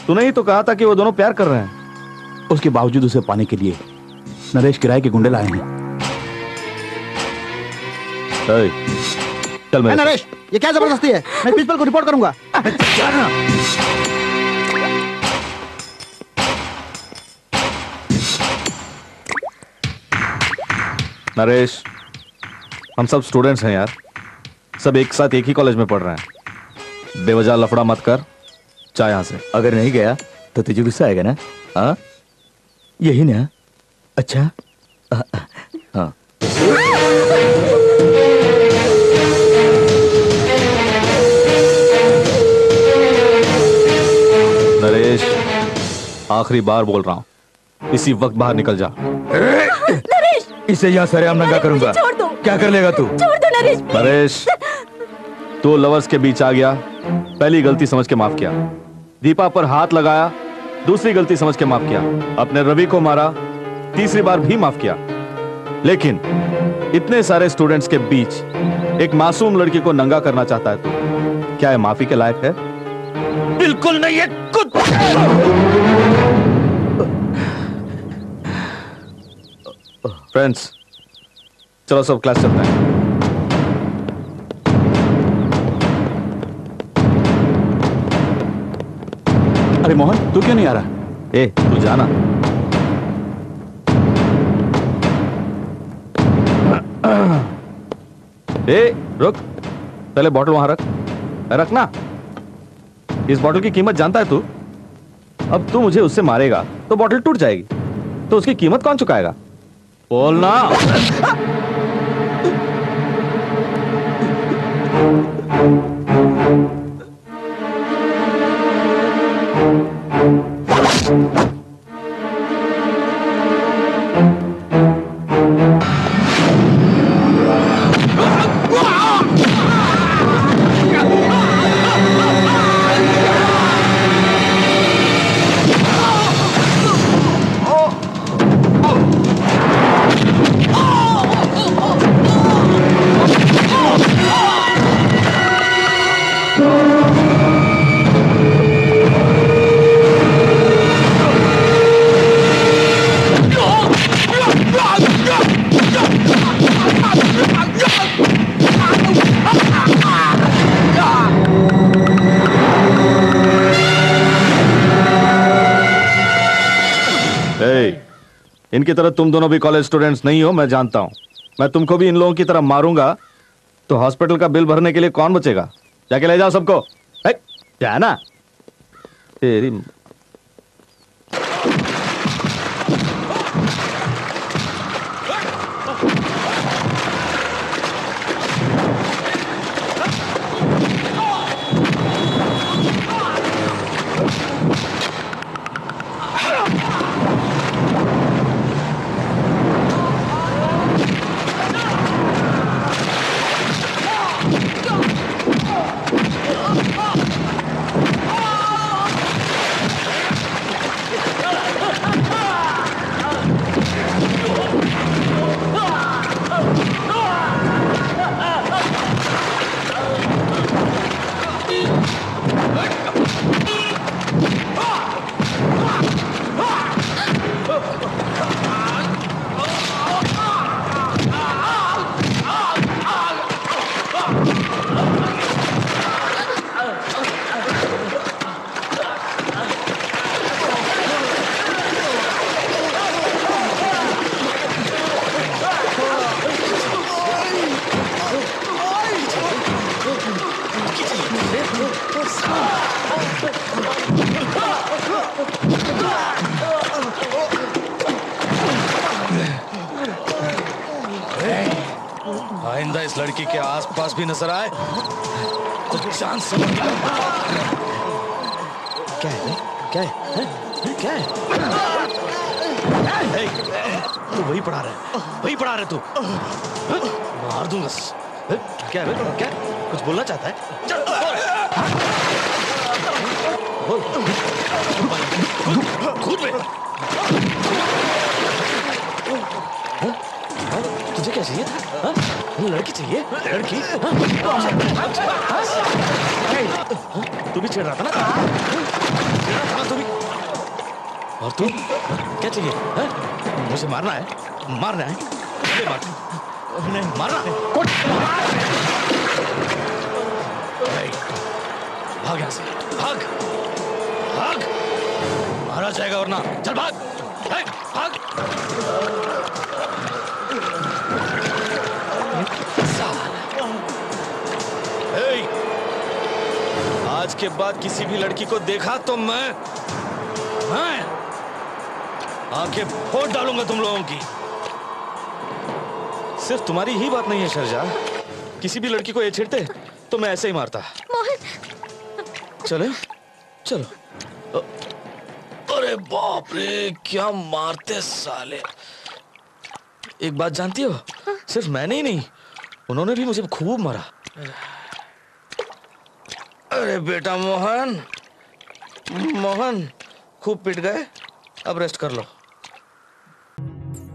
तूने ही तो कहा था कि वो दोनों प्यार कर रहे हैं। उसके बावजूद उसे पाने के लिए नरेश किराए के गुंडे लाए हैं। चल मेरे नरेश, ये क्या जबरदस्ती है? मैं प्रिंसिपल को रिपोर्ट करूंगा। नरेश, हम सब स्टूडेंट्स हैं यार, सब एक साथ एक ही कॉलेज में पढ़ रहे हैं। बेवजह लफड़ा मत कर, चाहे यहां से। अगर नहीं गया तो तुझे गुस्सा आएगा ना? हाँ, यही ना? अच्छा, हाँ। नरेश, आखिरी बार बोल रहा हूं, इसी वक्त बाहर निकल जा। नरेश, इसे यहाँ सरेआम नंगा करूंगा। छोड़ दो। क्या कर लेगा तू? छोड़ दो नरेश। नरेश, तू लवर्स के बीच आ गया, पहली गलती समझ के माफ किया। दीपा पर हाथ लगाया, दूसरी गलती समझ के माफ किया। अपने रवि को मारा, तीसरी बार भी माफ किया। लेकिन इतने सारे स्टूडेंट्स के बीच एक मासूम लड़की को नंगा करना चाहता है तू। क्या है माफी के लायक है? बिल्कुल नहीं है कुत्ता। फ्रेंड्स, चलो सब क्लास चलते हैं। अरे मोहन, तू क्यों नहीं आ रहा? ए, तू जाना। ए, रुक, पहले बॉटल वहां रख। रखना। इस बॉटल की कीमत जानता है तू? अब तू मुझे उससे मारेगा तो बॉटल टूट जाएगी, तो उसकी कीमत कौन चुकाएगा? बोलना। इनकी तरह तुम दोनों भी कॉलेज स्टूडेंट्स नहीं हो, मैं जानता हूं। मैं तुमको भी इन लोगों की तरह मारूंगा तो हॉस्पिटल का बिल भरने के लिए कौन बचेगा? जाके ले जाओ सबको। क्या ना तेरी। आइंदा इस लड़की के आसपास भी नजर आए तो जान से मर जाऊंगा। क्या है? क्या है? क्या है? तू वही पढ़ा रहा है, वही पढ़ा रहे तू। मार दूंगा। क्या है? क्या कुछ बोलना चाहता है? चल बोल। खुद में तुझे क्या चाहिए था? लड़की चाहिए? लड़की? तू भी छेड़ रहा था ना? था तू भी। और तू क्या चाहिए है? मुझे मारना है, मारना है, ले मार, नहीं मारना है, नहीं, भाग यहाँ से, भाग, भाग, मारा जाएगा वरना, चल भाग, भाग। आज के बाद किसी भी लड़की को देखा तो मैं आंखें फोड़ डालूंगा तुम लोगों की। सिर्फ तुम्हारी ही बात नहीं है शर्जा, किसी भी लड़की को ये छेड़ते तो मैं ऐसे ही मारता। मोहन, चलो चलो। अरे बाप रे, क्या मारते साले। एक बात जानती हो, सिर्फ मैंने ही नहीं, उन्होंने भी मुझे खूब मारा। अरे बेटा मोहन, मोहन खूब पिट गए, अब रेस्ट कर लो।